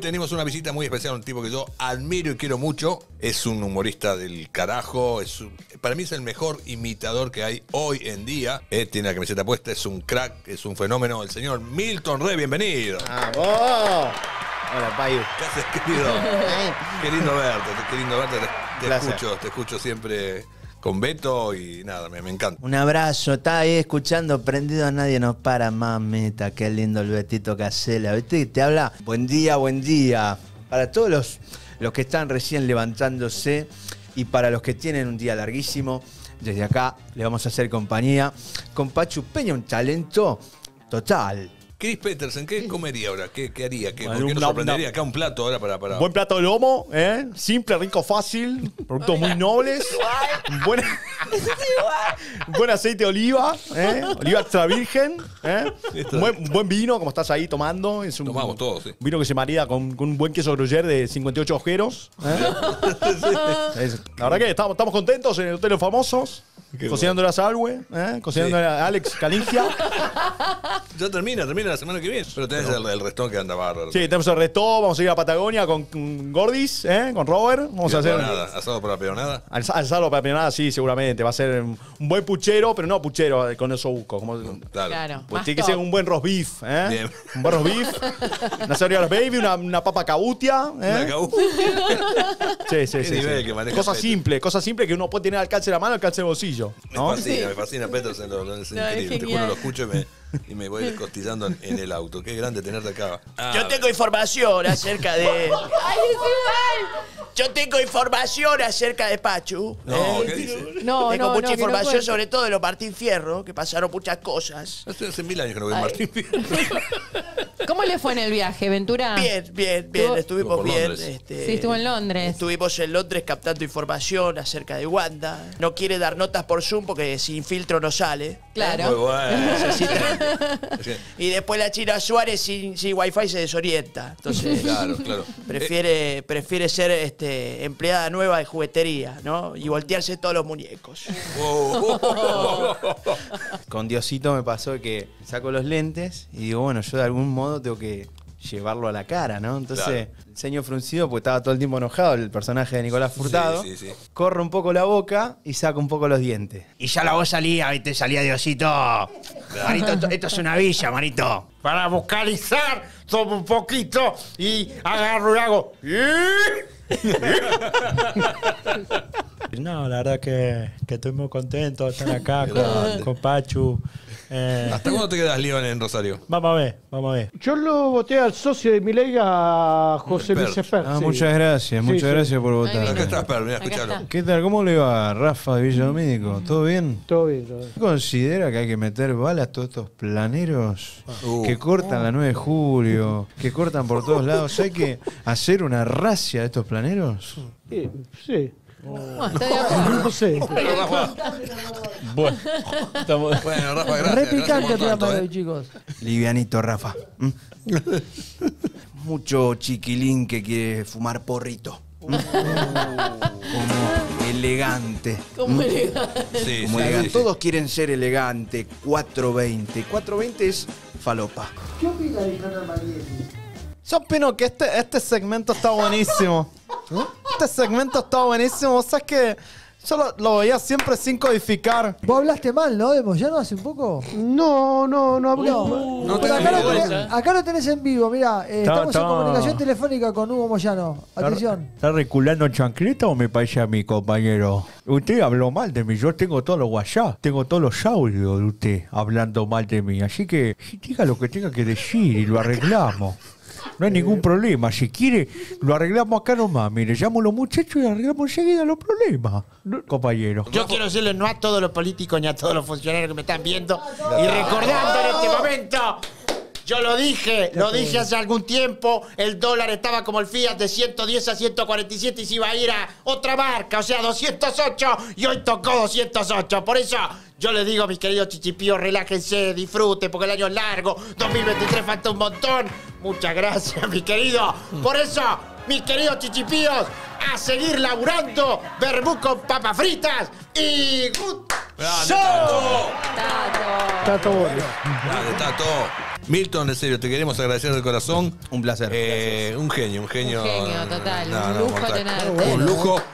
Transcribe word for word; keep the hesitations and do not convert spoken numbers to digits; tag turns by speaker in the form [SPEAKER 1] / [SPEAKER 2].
[SPEAKER 1] tenemos una visita muy especial, un tipo que yo admiro y quiero mucho. Es un humorista del carajo. Es un, para mí es el mejor imitador que hay hoy en día. Eh, tiene la camiseta puesta, es un crack, es un fenómeno. El señor Milton Re, bienvenido.
[SPEAKER 2] ¡Vamos! Hola, Payu.
[SPEAKER 1] ¿Qué haces, querido? Qué lindo verte, qué lindo verte. Te, te escucho, te escucho siempre con Beto y nada, me, me encanta.
[SPEAKER 2] Un abrazo, está ahí escuchando, prendido, nadie nos para, mamita, qué lindo el Betito Casella. ¿Viste? Te habla, buen día, buen día. Para todos los, los que están recién levantándose y para los que tienen un día larguísimo, desde acá le vamos a hacer compañía con Pachu Peña, un talento total.
[SPEAKER 1] Chris Petersen, ¿qué comería ahora? ¿Qué, qué haría? ¿Qué,
[SPEAKER 3] Bueno,
[SPEAKER 1] ¿Por qué nos
[SPEAKER 3] una-
[SPEAKER 1] sorprendería?
[SPEAKER 3] una-
[SPEAKER 1] Acá un plato ahora para... para...
[SPEAKER 3] Buen plato de lomo, ¿eh? Simple, rico, fácil. Productos muy nobles. Buen, buen aceite de oliva, ¿eh? Oliva extra virgen, ¿eh? Buen, buen vino, como estás ahí tomando. Es un
[SPEAKER 1] Tomamos todos, sí.
[SPEAKER 3] vino que se marida con, con un buen queso gruyère de cincuenta y ocho agujeros. ¿eh? Es- La verdad que estamos, estamos contentos en el Hotel Los Famosos.
[SPEAKER 1] Qué
[SPEAKER 3] Cocinando a Salwe, ¿eh? Cocinando
[SPEAKER 1] Sí.
[SPEAKER 3] a Alex Calingia.
[SPEAKER 1] Ya termina, termina la semana que viene. Pero tenés el, el restón que anda bárbaro.
[SPEAKER 3] Sí, tenemos el resto, vamos a ir a Patagonia con, con Gordis, ¿eh? Con Robert. Vamos a hacer
[SPEAKER 1] Peonada, asado para la peonada.
[SPEAKER 3] al, al salvo para peonada, sí, seguramente. Va a ser un buen puchero, pero no puchero eh, con eso busco. Como,
[SPEAKER 1] Claro.
[SPEAKER 4] Claro.
[SPEAKER 3] pues
[SPEAKER 4] más
[SPEAKER 3] tiene que
[SPEAKER 4] top.
[SPEAKER 3] ser un buen roast beef, ¿eh?
[SPEAKER 1] Bien.
[SPEAKER 3] Un buen roast beef. Una cebolla roast baby, una, una papa cabutia, ¿eh?
[SPEAKER 1] Una cau-
[SPEAKER 3] Sí, sí,
[SPEAKER 1] Qué
[SPEAKER 3] sí.
[SPEAKER 1] nivel
[SPEAKER 3] sí.
[SPEAKER 1] que maneja
[SPEAKER 3] Cosa
[SPEAKER 1] Peter.
[SPEAKER 3] simple, cosa simple que uno puede tener al alcance de la mano, al alcance del bolsillo.
[SPEAKER 1] Me
[SPEAKER 3] ¿no?
[SPEAKER 1] fascina, me fascina Petersen, lo- lo- es
[SPEAKER 4] No, es
[SPEAKER 1] increíble. Te
[SPEAKER 4] genial.
[SPEAKER 1] juro, lo escucho y me, y me voy descostillando en, en el auto. Qué grande tenerte acá. Ah,
[SPEAKER 2] Yo tengo información acerca de...
[SPEAKER 4] ¡Ay, es igual!
[SPEAKER 2] Yo tengo información acerca de Pachu.
[SPEAKER 1] No,
[SPEAKER 2] ¿eh?
[SPEAKER 1] ¿qué dice?
[SPEAKER 4] No,
[SPEAKER 2] Tengo
[SPEAKER 4] no,
[SPEAKER 2] mucha
[SPEAKER 4] no, que no
[SPEAKER 2] información
[SPEAKER 4] cuente.
[SPEAKER 2] sobre todo de los Martín Fierro, que pasaron muchas cosas.
[SPEAKER 1] Hace, hace mil años que no veo a
[SPEAKER 4] Ay.
[SPEAKER 1] Martín Fierro.
[SPEAKER 4] ¿Cómo le fue en el viaje, Ventura?
[SPEAKER 2] Bien, bien, bien,
[SPEAKER 4] Estuvo-
[SPEAKER 2] estuvimos
[SPEAKER 1] Estuvo por
[SPEAKER 2] bien.
[SPEAKER 1] Londres.
[SPEAKER 2] este,
[SPEAKER 4] Sí, estuvo en Londres.
[SPEAKER 2] Estuvimos en Londres captando información acerca de Wanda. No quiere dar notas por Zoom porque sin filtro no sale.
[SPEAKER 4] Claro.
[SPEAKER 1] Muy bueno.
[SPEAKER 2] Necesita- Y después la China Suárez sin, sin wifi se desorienta. Entonces
[SPEAKER 1] Claro, claro.
[SPEAKER 2] prefiere, prefiere ser este, empleada nueva de juguetería, ¿no? Y voltearse todos los muñecos.
[SPEAKER 1] Oh, oh, oh, oh.
[SPEAKER 2] Con Diosito me pasó que saco los lentes y digo, bueno, yo de algún modo tengo que llevarlo a la cara, ¿no? Entonces,
[SPEAKER 1] Claro.
[SPEAKER 2] el ceño fruncido, porque estaba todo el tiempo enojado el personaje de Nicolás Furtado.
[SPEAKER 1] Sí, sí, sí.
[SPEAKER 2] Corro un poco la boca y saco un poco los dientes. Y ya la voz salía, ¿viste? Salía Diosito. Marito, esto, esto es una villa, Marito.
[SPEAKER 5] Para vocalizar, tomo un poquito y agarro y hago. No, la verdad que, que estoy muy contento de estar acá con, con Pachu. Eh,
[SPEAKER 1] ¿Hasta cuándo te quedas, León, en Rosario?
[SPEAKER 5] vamos a ver, vamos a ver.
[SPEAKER 6] Yo lo voté al socio de Milei, a José
[SPEAKER 1] Expert.
[SPEAKER 6] Luis Espert.
[SPEAKER 2] Ah,
[SPEAKER 6] sí.
[SPEAKER 2] muchas gracias,
[SPEAKER 6] Sí,
[SPEAKER 2] muchas
[SPEAKER 6] sí.
[SPEAKER 2] gracias por
[SPEAKER 4] Ahí
[SPEAKER 2] votar.
[SPEAKER 4] viene.
[SPEAKER 1] Acá está, espera, mira,
[SPEAKER 4] Acá
[SPEAKER 1] escuchalo.
[SPEAKER 4] está.
[SPEAKER 2] ¿Qué tal? ¿Cómo le va a Rafa de Villadomínico? ¿Todo bien?
[SPEAKER 6] Todo bien, todo bien.
[SPEAKER 2] ¿Considera que hay que meter balas a todos estos planeros
[SPEAKER 1] Uh.
[SPEAKER 2] que cortan la nueve de julio, que cortan por todos lados? ¿Hay que hacer una racia de estos planeros?
[SPEAKER 6] Sí, sí.
[SPEAKER 4] Ah, está de acuerdo.
[SPEAKER 6] No sé.
[SPEAKER 3] Bueno, estamos...
[SPEAKER 1] Bueno, Rafa, gracias.
[SPEAKER 7] Re
[SPEAKER 1] gracias
[SPEAKER 7] picante
[SPEAKER 1] por
[SPEAKER 7] el programa
[SPEAKER 1] tanto,
[SPEAKER 7] de
[SPEAKER 1] ¿eh?
[SPEAKER 7] hoy, chicos.
[SPEAKER 2] Livianito, Rafa. ¿Mm? Mucho chiquilín que quiere fumar porrito. ¿Mm? Como elegante.
[SPEAKER 4] ¿Cómo elegante?
[SPEAKER 1] Sí,
[SPEAKER 2] Como
[SPEAKER 1] sí,
[SPEAKER 2] elegante.
[SPEAKER 1] sí, sí.
[SPEAKER 2] Todos quieren ser elegante. cuatro veinte. cuatro veinte es falopa.
[SPEAKER 7] ¿Qué opina de Nicolás Marietti?
[SPEAKER 3] Yo opino que este, este segmento está buenísimo. Este segmento está buenísimo. Vos sabés que yo lo, lo veía siempre sin codificar.
[SPEAKER 7] Vos hablaste mal, ¿no? De Moyano hace un poco.
[SPEAKER 6] No, no, no hablé.
[SPEAKER 7] No,
[SPEAKER 1] no
[SPEAKER 7] pero
[SPEAKER 1] te
[SPEAKER 7] acá, lo
[SPEAKER 1] digo
[SPEAKER 7] tenés,
[SPEAKER 1] esa.
[SPEAKER 7] acá lo tenés en vivo, mirá. eh,
[SPEAKER 3] Está-
[SPEAKER 7] estamos en
[SPEAKER 3] está-
[SPEAKER 7] comunicación telefónica con Hugo Moyano. Atención.
[SPEAKER 3] ¿Está reculando chancleta o me parece a mi compañero? Usted habló mal de mí. Yo tengo todos los WhatsApp, tengo todos los audios de usted hablando mal de mí. Así que diga lo que tenga que decir y lo arreglamos. No hay ningún problema. Si quiere, lo arreglamos acá nomás. Mire, llamo a los muchachos y arreglamos enseguida los problemas, compañero.
[SPEAKER 5] Yo quiero decirle no a todos los políticos ni a todos los funcionarios que me están viendo y recordando en este momento. Yo lo dije, lo dije hace algún tiempo, el dólar estaba como el Fiat de ciento diez a ciento cuarenta y siete y se iba a ir a otra marca, o sea, doscientos ocho, y hoy tocó doscientos ocho. Por eso yo les digo, mis queridos chichipíos, relájense, disfruten, porque el año es largo, dos mil veintitrés falta un montón. Muchas gracias, mi querido. Por eso, mis queridos chichipíos, a seguir laburando, vermú con papas fritas y... ¡Good
[SPEAKER 1] Grande,
[SPEAKER 5] show!
[SPEAKER 1] Tato.
[SPEAKER 4] Tato.
[SPEAKER 6] Está todo bien.
[SPEAKER 1] Grande, Tato. Milton, en serio, te queremos agradecer de corazón.
[SPEAKER 2] Un placer.
[SPEAKER 1] Eh, un genio, un genio.
[SPEAKER 4] Un genio, total.
[SPEAKER 1] No,
[SPEAKER 4] Un
[SPEAKER 1] no,
[SPEAKER 4] lujo
[SPEAKER 1] mortal.
[SPEAKER 4] tenerte.
[SPEAKER 1] Un lujo.